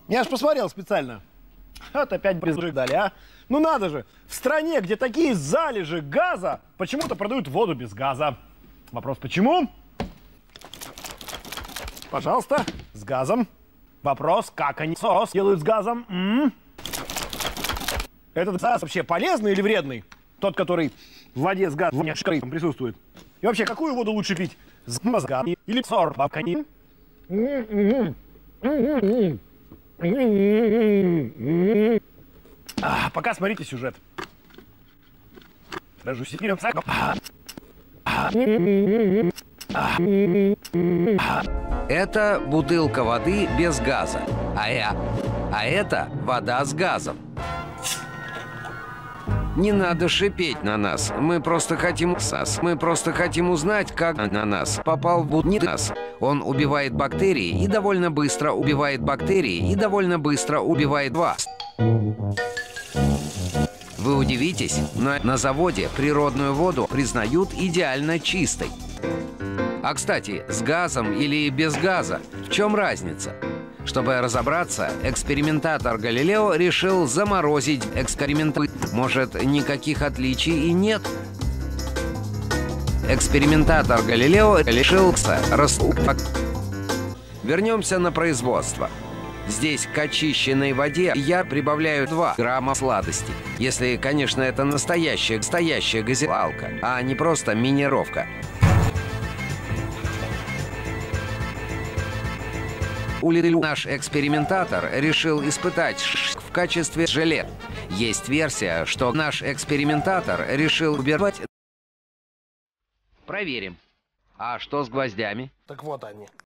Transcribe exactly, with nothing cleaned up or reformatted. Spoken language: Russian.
Я ж посмотрел специально. Вот опять безжиг дали, а? Ну надо же, в стране, где такие залежи газа, почему-то продают воду без газа. Вопрос, почему? Пожалуйста, с газом. Вопрос, как они сос делают с газом? М-м? Этот газ вообще полезный или вредный? Тот, который в воде с газом присутствует. И вообще, какую воду лучше пить? С мозгами или с орбаками? А, пока смотрите сюжет. Даже секретом. Это бутылка воды без газа, а, я, а это вода с газом. Не надо шипеть на нас, мы просто хотим сас. Мы просто хотим узнать, как на нас попал бутнитас. Он убивает бактерии и довольно быстро убивает бактерии и довольно быстро убивает вас. Вы удивитесь, но на заводе природную воду признают идеально чистой. А кстати, с газом или без газа, в чем разница? Чтобы разобраться, экспериментатор Галилео решил заморозить эксперименты. Может, никаких отличий и нет? Экспериментатор Галилео решился распак. Вернемся на производство. Здесь к очищенной воде я прибавляю два грамма сладости. Если, конечно, это настоящая, настоящая газировалка, а не просто минеровка. Наш экспериментатор решил испытать в качестве желе. Есть версия, что наш экспериментатор решил убирать. Проверим. А что с гвоздями? Так вот они.